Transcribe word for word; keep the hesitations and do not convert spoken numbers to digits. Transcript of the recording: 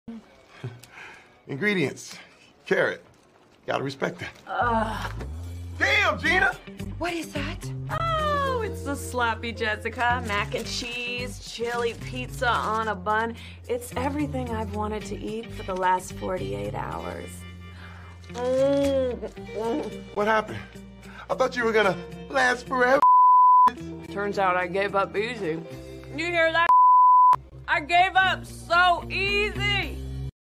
Ingredients. Carrot. Gotta respect that. Uh, Damn, Gina! what is that? Oh, it's the sloppy Jessica. Mac and cheese, chili pizza on a bun. It's everything I've wanted to eat for the last forty-eight hours. What happened? I thought you were gonna last forever. Turns out I gave up easy. You hear that? I gave up so easy!